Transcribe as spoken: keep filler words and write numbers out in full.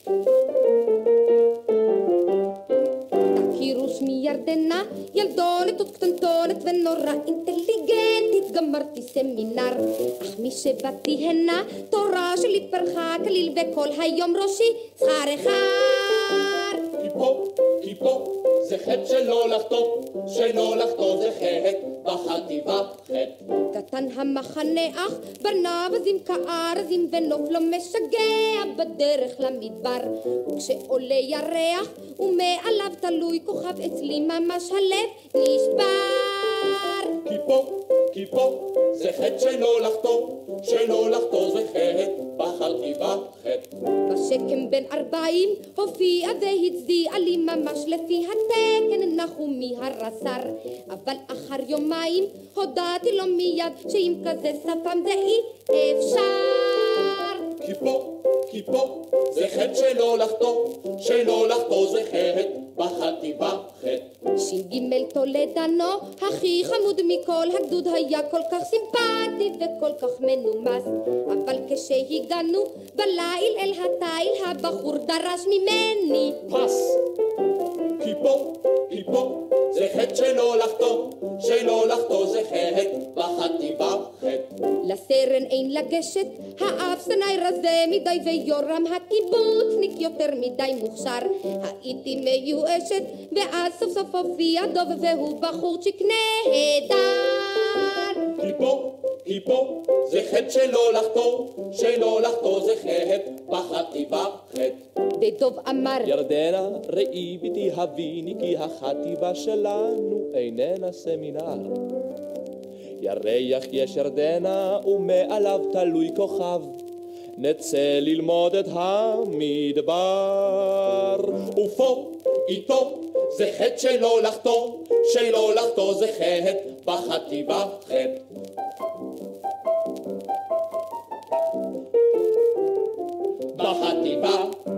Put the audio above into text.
תכירו שמי ירדנה, ילדונת וקטנטונת ונורא אינטליגנטית, גמרתי סמינר, אך משבאתי הנה תורה שלי פרחה כליל וכל היום ראשי שכר אחד. כי פה, כי פה זה חטא שלא לחטוא, שלא לחטוא זה חטא בחטיבה חטא. קטן המחנה אך בניו עזים כארזים ונוף לא משגע בדרך למדבר, וכשעולה ירח ומעליו תלוי כוכב אצלי ממש הלב נשבר. כי פה, כי פה זה חטא שלא לחטוא, שלא לחטוא זה חטא בחטיבה חטא. בשקם בין ארבעים הופיע והצדיע לי ממש לפי התקן נחומי הרס"ר, אבל אחר יומיים הודעתי לו מיד שאם כזה שפם זה אי אפשר. כי פה, כי פה זה חטא שלא לחטוא, שלא לחטוא זה חטא בחטיבה חטא. ש"ג תולדנו הכי חמוד מכל הגדוד היה כל כך סימפטי וכל כך מנומס, אבל כשהגענו בליל אל התיל הבחור דרש ממני פס. כי פה, כי פה זה חטא שלא לחטוא, שלא לחטוא זה חטא בחטיבה חטא. לסרן אין לגשת, האפסנאי רזה מדי ויורם הקיבוצניק יותר מדי מוכשר, הייתי מיואשת ואז סוף סוף הופיע דוב והוא בחורצ'יק נהדר. כי פה, כי פה זה חטא שלא לחטוא, שלא לחטוא זה חטא בחטיבה חטא. ודוב אמר ירדנה ראי ביתי הביני כי החטיבה שלנו איננה סמינר. ירח יש ירדנה ומעליו תלוי כוכב, נצא ללמוד את המדבר. ופה איתו זה חטא שלא לחטוא, שלא לחטוא זה חטא בחטיבה חטא. בחטיבה